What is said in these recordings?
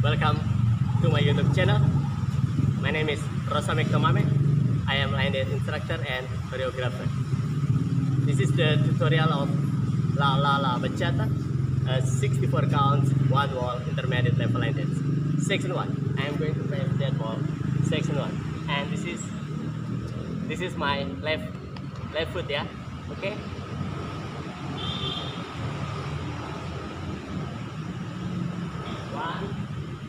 Welcome to my YouTube channel. My name is Rosamek Tomame. I am line dance instructor and choreographer. This is the tutorial of La La La Bachata, 64 counts, one wall, intermediate level line dance. Section 1. I am going to play that wall. Section 1. And this is my left foot, yeah. Okay. One,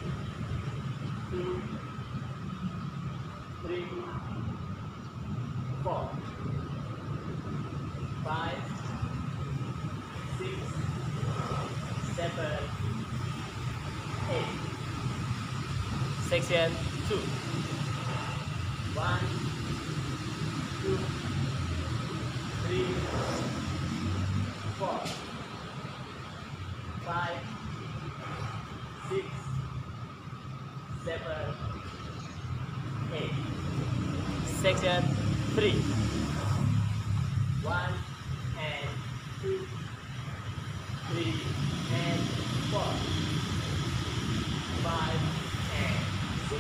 two, three, 4, 5, 6, 7, 8. Section 2. 1, 2, 3, 4, 5, 6, 7, 8. Section 3. 1 and 2, 3 and 4, 5 and 6,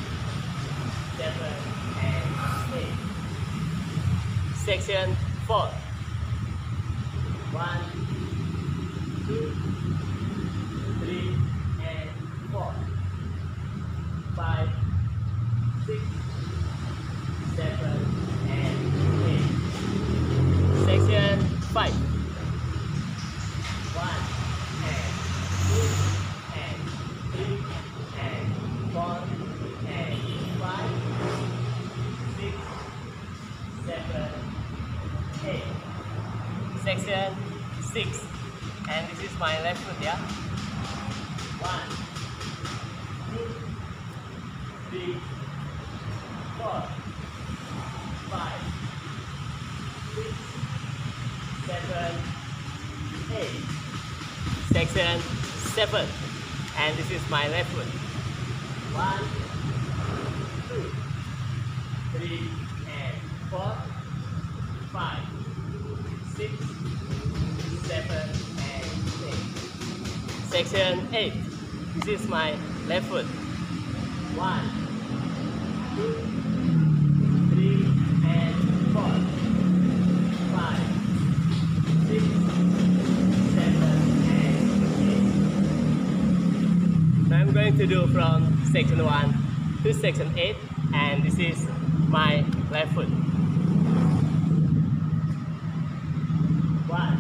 7 and 8. Section 4. 1, 2, 3 and 4, 5, 6, 7 and 8. Section 5. 1 and 2 and 3 and 4 and 5, 6, 7, 8. Section 6. And this is my left foot, yeah. 1, 2, 3, 4, 5, 6, 7, 8. Section 7. And this is my left foot. 1, 2, 3 and 4, 5, 6, 7 and 8. Section 8. This is my left foot. 1, 2, 3 and 4, 5, 6, 7 and 8. Now I'm going to do from section 1 to section 8, and this is my left foot. 1,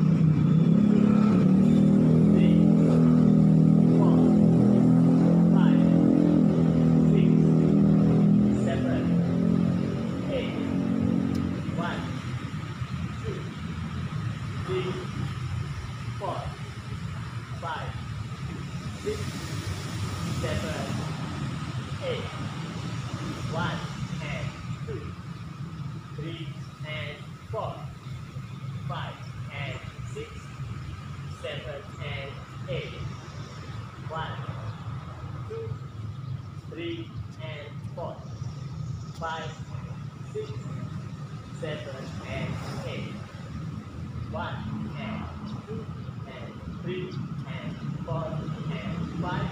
2, 3, 4, 5, 6, 7, 8. 1, 2, 3, 4, 5, 6, 7, 8. 1 and 2, 3 and 4, 5 and 6, 7 and 8. 1, 2, 3 and 4, 5, 6, 7 and 8. 1 and 2 and 3 and 4 and 5,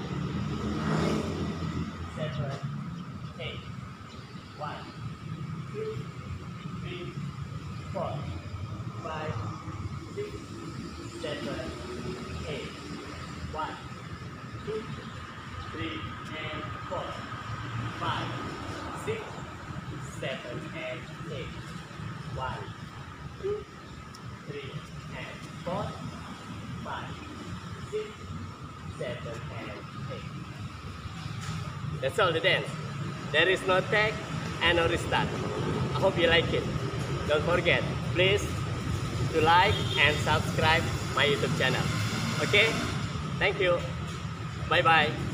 6, 7, 8. 1, 2, 3, 4, 5, 6, 7, 8. 1, 2, 3 and 4, 5, 6, 7 and 8. 1, 2, 3 and 4, 5, 6, 7 and 8. That's all the dance. There is no tag and no restart. I hope you like it. Don't forget, please to like and subscribe my YouTube channel. Okay? Thank you. Bye bye.